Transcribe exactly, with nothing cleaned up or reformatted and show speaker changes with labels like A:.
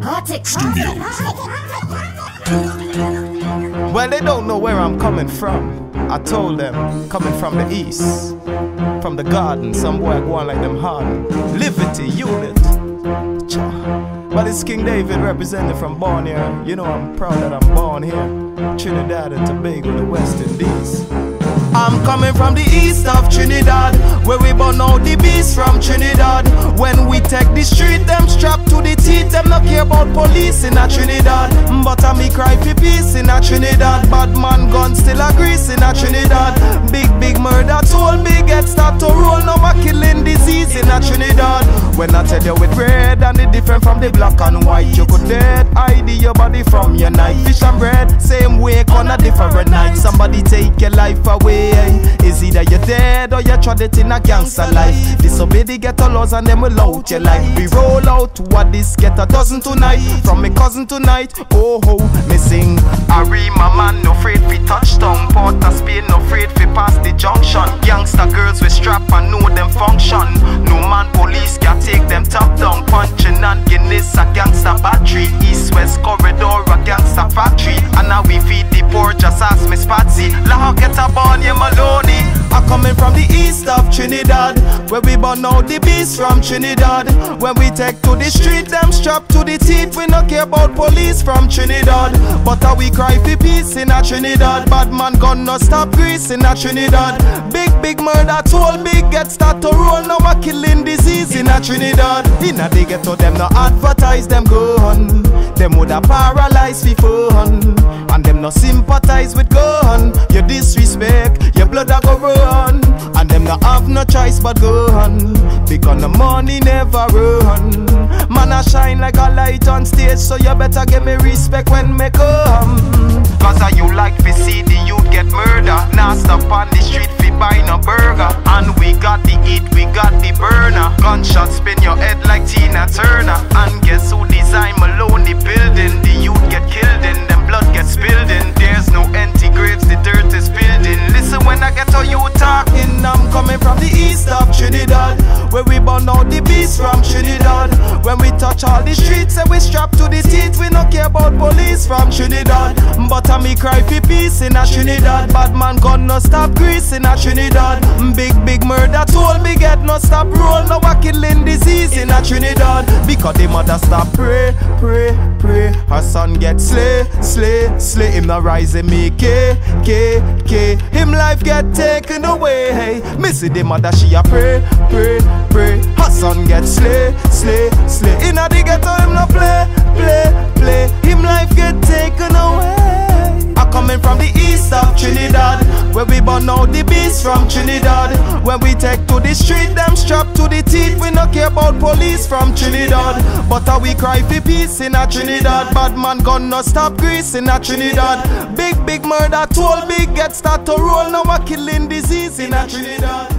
A: Arctic Studios.
B: Well, they don't know where I'm coming from. I told them, coming from the east, from the garden, some boy go on like them hard. Liberty, unit. But it's King David representing from born here. You know I'm proud that I'm born here. Trinidad and Tobago, the West Indies. I'm coming from the east of Trinidad, where we burn out the beast from Trinidad. When we take the street, them strapped to the teeth. Them not care about police in a Trinidad, but I me cry for peace in a Trinidad. Bad man gun still a grease in a Trinidad. Big big murder told big head start to roll. Now a killing disease in a Trinidad. When I tell you with red and it different from the black and white, you could dead hide your body from your night. Fish and bread, same way on a different night. Somebody take your life away. Is either you're dead or you tried it in a gangster life. Disobey the ghetto laws and them will out your life. We roll out what this ghetto dozen tonight. From me cousin tonight, oh ho, me sing Harry, my man, no afraid fi touchdown. Port of Spain, no afraid fi pass the junction. Youngster girls with strap and know them function. No man police can take them top down. Punching and Guinness a gangster battery. East-west corridor a gangster factory. And now we feed the poor just ask me Spatsy. La get a born yeah Maloney. I'm coming from the east of Trinidad, where we burn out the beast from Trinidad. When we take to the street, them strapped to the teeth. We not care about police from Trinidad, but how we cry for peace in a Trinidad. Bad man gun no stop grease in a Trinidad. Big big murder told big get start to roll. Now a killing disease in a Trinidad. In a they get to them no advertise them gun. Them woulda paralyzed for fun, and them no sympathize with gun. You disrespect, your blood a go run, and them no have no choice but go on, because the money never run. Man a shine like a light on stage, so you better give me respect when me come. Cause I you like to see the youth get murder. Now stop on the street fi buy no burger. And we got the heat, we got the burner. Gunshot spin your head like Tina Turner. And guess who design Malone the building? The youth get killed in, them blood get spilled in. There's no empty graves, the dirt is filled in. Listen when I get to you talking, I'm coming from the east of Trinidad, where we burn out the beast from Trinidad. When we touch all the streets and we strap to the teeth, we don't care about police from Trinidad, but I me cry for peace in a Trinidad. Bad man gun no stop grease in a Trinidad. Big big murder told big head no stop roll. Now a killing disease in a Trinidad, because the mother stop pray, pray, pray. Her son get slay, slay, slay. Him not rise and make K, K, K. Him life get taken away. Hey, me see the mother she a pray, pray, pray. Her son get slay, slay, slay. Inna the ghetto him no play, play, play. Him life get taken away. I'm coming from the east of Trinidad, where we burn out the beast from Trinidad. When we take to the street, them strapped to the teeth. We not care about police from Trinidad, but how we cry for peace in a Trinidad. Bad man gun no stop grease in a Trinidad. Big big murder told big get start to roll. Now a killing disease in a Trinidad.